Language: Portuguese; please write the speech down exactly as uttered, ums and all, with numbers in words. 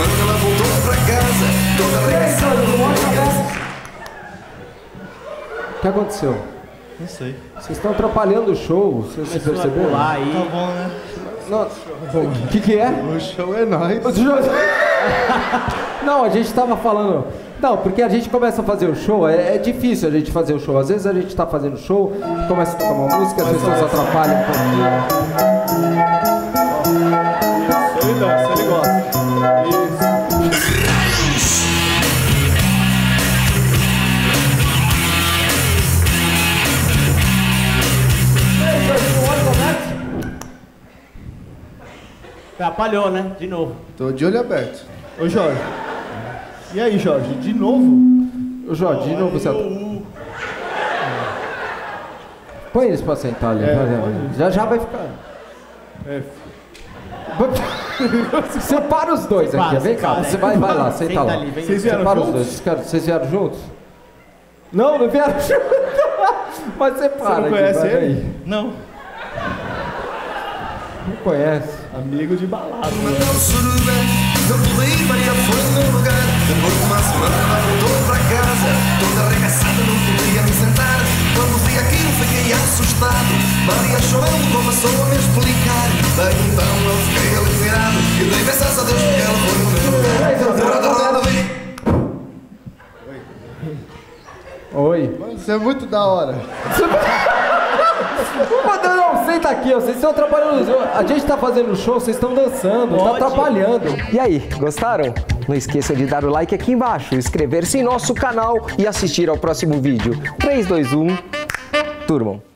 semana ela voltou pra casa, toda arregaçada. O que aconteceu? Não sei. Vocês estão atrapalhando o show, vocês se perceberam? Aí. Tá bom, né? O que que é? O show é nóis. Não, a gente tava falando... Não, porque a gente começa a fazer o show, é, é difícil a gente fazer o show. Às vezes a gente tá fazendo show, começa a tocar uma música, as pessoas atrapalham um pouquinho. Isso, ele dança, ele gosta. Isso. Atrapalhou, né? De novo. Tô de olho aberto. Ô, Jorge. E aí, Jorge? De novo? Ô, Jorge, de novo você... Eu... Põe eles pra sentar ali. É, vai, já já vai ficar... É. Separa os dois Separa, aqui, vem cá. separa. Você vai, vai lá, senta, Senta lá. ali, vem. Vocês vieram Separa juntos? os dois. Vocês, vocês vieram juntos? Não, não vieram juntos. Mas separa. Você não aqui, conhece vai, ele? vem. Não. Não conhece. Amigo de balada. Mandou suruba, não pude Maria foi no meu lugar. Depois de uma semana ela voltou pra casa, toda arregaçada, não podia me sentar. Quando vi aquilo fiquei assustado. Maria chorando começou a me explicar. Daí então eu fiquei aliviado e dei graças a Deus porque ela foi no meu lugar. Fora da roda vi. Oi. Mano, isso é muito da hora. Não, não, senta aqui, ó. Vocês estão atrapalhando. A gente tá fazendo show, vocês estão dançando, tá atrapalhando. E aí, gostaram? Não esqueça de dar o like aqui embaixo, inscrever-se em nosso canal e assistir ao próximo vídeo. três, dois, um, turmam.